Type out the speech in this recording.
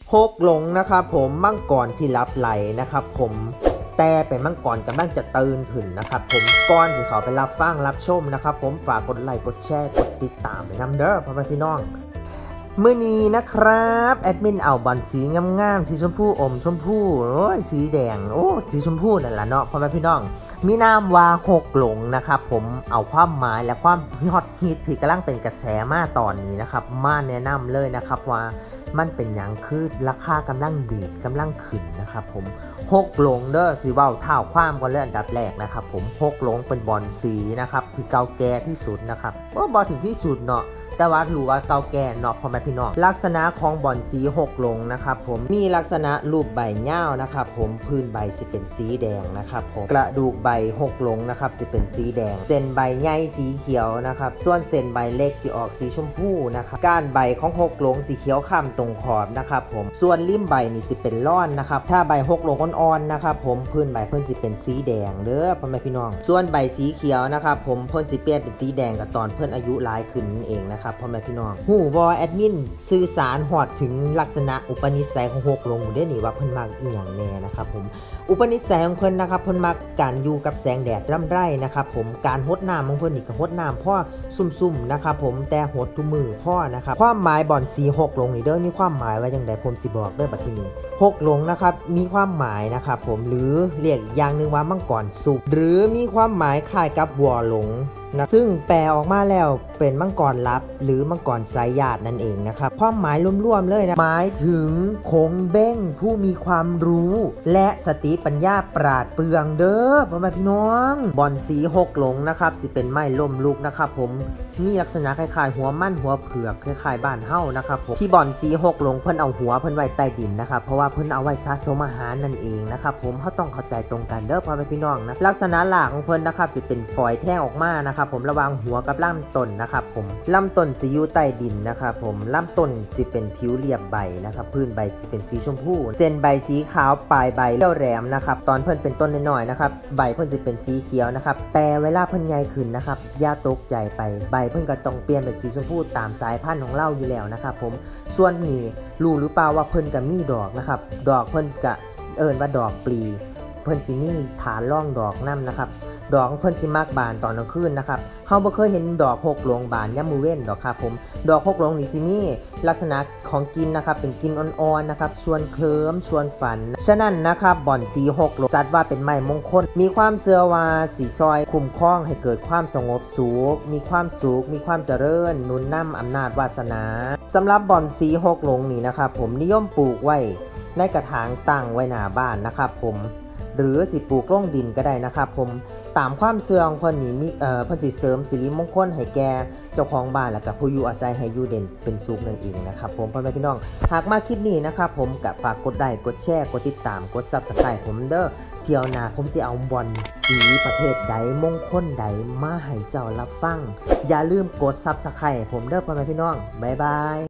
หกหลงนะครับผมมังกรที่รับไหลนะครับผมแต่เป็นมังกรกำลังจะตื่นขึ้นนะครับผมก่อนที่เขาไปรับฟังรับชมนะครับผมฝากกดไลค์กดแชร์กดติดตามไปนำเด้อพ่อแม่พี่น้องมื้อนี้นะครับแอดมินเอาบอลสีงามๆสีชมพูอมชมพูโอ้ยสีแดงโอ้สีชมพูนั่นแหละเนาะพ่อแม่พี่น้องมีนามว่าหกหลงนะครับผมเอาความหมายและความฮอตฮิตที่กำลังเป็นกระแสมาตอนนี้นะครับมาแนะนำเลยนะครับว่ามันเป็นอย่างคือราคากำลังดีกำลังขึ้นนะครับผมหกหลงเด้อสิเว้าเท่าความก่อนเลยอันดับแรกนะครับผมหกหลงเป็นบอลสีนะครับที่เก่าแก่ที่สุดนะครับบอลถึงที่สุดเนาะแต่ว่ารู้ว่าเก่าแก่เนาะพ่อแม่พี่น้องลักษณะของบอลสีหกหลงนะครับผมมีลักษณะรูปใบเง่านะครับผมพื้นใบสิเป็นสีแดงนะครับผมกระดูกใบหกหลงนะครับสิเป็นสีแดงเส้นใบใหญ่สีเขียวนะครับส่วนเส้นใบเล็กที่ออกสีชมพูนะครับก้านใบของหกหลงสีเขียวข้ามตรงขอบนะครับผมส่วนริมใบนี่สิเป็นร่อนนะครับถ้าใบหกหลงอ่อนๆนะครับผมพื้นใบเพิ่นสิเป็นสีแดงเด้อพ่อแม่พี่น้องส่วนใบสีเขียวนะครับผมเพิ่นสิเปลี่ยนเป็นสีแดงกับตอนเพิ่นอายุหลายขึ้นนั่นเองนะครับพ่อแม่พี่น้องหูวอแอดมินสื่อสารหอดถึงลักษณะอุปนิสัยของหกหลงได้หนิว่าเพิ่นมักอีหยังแน่นะครับผมอุปนิสัยของเพิ่นนะครับเพิ่นมักการอยู่กับแสงแดดร่ำไรนะครับผมการหดน้ำของเพิ่นนี่ก็หดน้ำพ่อซุ่มๆนะครับผมแต่หดทุกมือพ่อนะครับความหมายบอนสีหกหลงนี่เด้อมีความหมายว่าอย่างไรผมสิบอกเด้อบัดทีนี้หกหลงนะครับมีความหมายนะครับผมหรือเรียกอย่างหนึ่งว่ามังกรสุกหรือมีความหมายคล้ายกับวัวหลงนะซึ่งแปลออกมาแล้วเป็นมังกรลับหรือมังกรสายญาตินั่นเองนะครับความหมายรวมๆเลยนะหมายถึงคงเบ้งผู้มีความรู้และสติปัญญาปราดเปรื่องเด้อพ่อแม่พี่น้องบอนสีหกหลงนะครับสิเป็นไม้ล่มลุกนะครับผมมีลักษณะคล้ายๆหัวมั่นหัวเผือกคล้ายๆบ้านเฮ้านะครับผมที่บอนสีหกหลงเพิ่นเอาหัวเพิ่นไว้ใต้ดินนะครับเพราะว่าเพิ่นเอาไว้สะสมอาหารนั่นเองนะครับผมเขาต้องเข้าใจตรงกันเด้อพ่อแม่พี่น้องนะลักษณะหลักของเพิ่นนะครับสิเป็นฝอยแท่งออกมานะครับผมระหว่างหัวกับลำต้นนะครับผมลำต้นสิอยู่ใต้ดินนะครับผมลำต้นสิเป็นผิวเรียบใบนะครับพื้นใบสิเป็นสีชมพูเส้นใบสีขาวปลายใบเลี้ยวแหลมนะครับตอนเพิ่นเป็นต้นน้อยๆนะครับใบเพิ่นสิเป็นสีเขียวนะครับแต่เวลาเพิ่นใหญ่ขึ้นนะครับอย่าตกใจไปใบเพิ่นก็ต้องเปลี่ยนเป็นสีชมพูตามสายพันธุ์ของเราอยู่แล้วนะครับผมส่วนนี้รู้หรือเปล่าว่าเพิ่นก็มีดอกนะครับดอกเพิ่นก็เอิ้นว่าดอกปลีเพิ่นสิมีฐานร่องดอกนำนะครับดอกเพิ่นสิมักบานตอนกลางคืนนะครับเฮาบ่เคยเห็นดอกหกหลงบานยามมื้อเว้นดอกครับผมดอกหกหลงนี่สิมีลักษณะของกินนะครับเป็นกินอ่อนๆนะครับชวนเคลิ้มชวนฝันฉะนั้นนะครับบ่อนสีหกหลงจัดว่าเป็นไม้มงคลมีความเชื่อว่าสีซอยคุ้มครองให้เกิดความสงบสุขมีความสุขมีความเจริญหนุนนำอำนาจวาสนาสำหรับบ่อนสีหกหลงนี่นะครับผมนิยมปลูกไว้ในกระถางตั้งไว้หน้าบ้านนะครับผมหรือสิปลูกลงดินก็ได้นะครับผมตามความเชื่อของเพิ่นนี่มีเพิ่นสิเสริมสิริมงคลให้แก่เจ้าของบ้านและก็ผู้อยู่อาศัยให้อยู่เด่นเป็นสุขนั่นเองนะครับผมพ่อแม่พี่น้องหากมาคลิปนี้นะครับผมก็ฝากกดไลค์กดแชร์กดติดตามกด Subscribe ผมเด้อเที่ยวหน้าผมสิเอาบอลสีประเภทใดมงคลใดมาให้เจ้ารับฟังอย่าลืมกด Subscribe ผมเด้อพ่อแม่พี่น้องบ๊ายบาย